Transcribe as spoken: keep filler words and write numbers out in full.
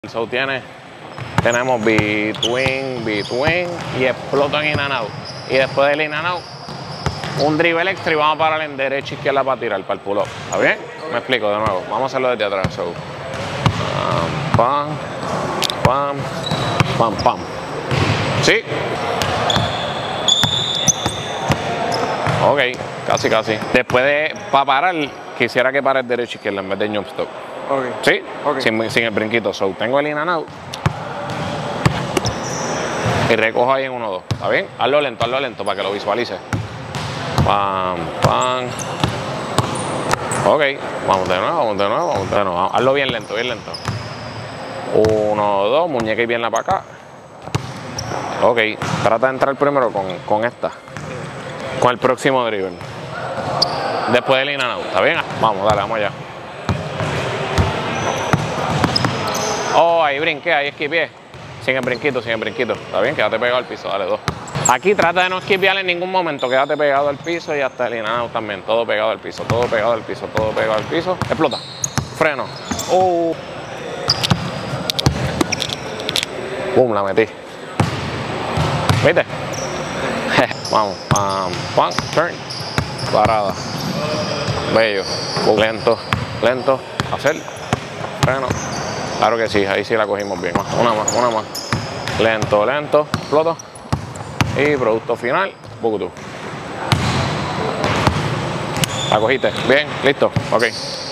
So tiene, tenemos between, between y exploto en in and out. Y después del in and out, un dribble extra y vamos a parar en derecha e izquierda para tirar, para el pull-up. ¿Está bien? Me explico de nuevo. Vamos a hacerlo desde atrás. So, pam, pam, pam, pam. ¿Sí? Ok, casi, casi. Después de, para parar, quisiera que pare derecha e izquierda en vez de jump stop. Okay. ¿Sí? Okay. Sin, sin el brinquito. So, tengo el in and out. Y recojo ahí en uno dos. ¿Está bien? Hazlo lento, hazlo lento para que lo visualice. Pam, pam. Ok. Vamos de nuevo, vamos de nuevo, vamos de nuevo. Hazlo bien lento, bien lento. Uno, dos. Muñeca y pierna para acá. Ok. Trata de entrar primero con, con esta. Con el próximo dribble. Después del in and out. ¿Está bien? Vamos, dale, vamos allá. Oh, ahí brinqué, ahí esquipié. Sin el brinquito, sin el brinquito. Está bien, quédate pegado al piso, dale dos. Aquí trata de no esquipear en ningún momento. Quédate pegado al piso y hasta el in and out también. Todo pegado al piso, todo pegado al piso, todo pegado al piso. Explota. Freno. Oh. Boom, la metí. ¿Viste? Vamos. Pam, pam, turn. Parada. Bello. Lento, lento. Hacer. Freno. Claro que sí, ahí sí la cogimos bien. Una más, una más. Lento, lento, exploto. Y producto final, bucutú. La cogiste. Bien, listo. Ok.